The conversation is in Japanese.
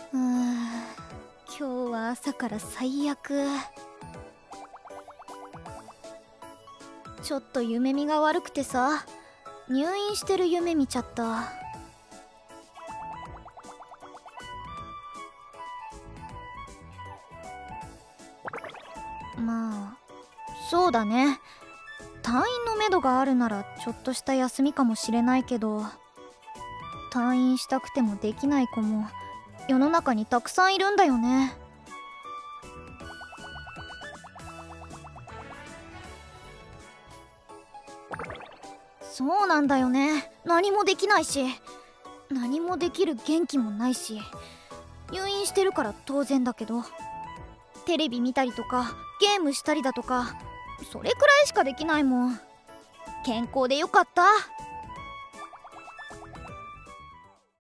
今日は朝から最悪。ちょっと夢見が悪くてさ、入院してる夢見ちゃった。まあそうだね、退院のめどがあるならちょっとした休みかもしれないけど、退院したくてもできない子も世の中にたくさんいるんだよね。そうなんだよね、何もできないし、何もできる元気もないし、入院してるから当然だけど、テレビ見たりとかゲームしたりだとか、それくらいしかできないもん。健康でよかった。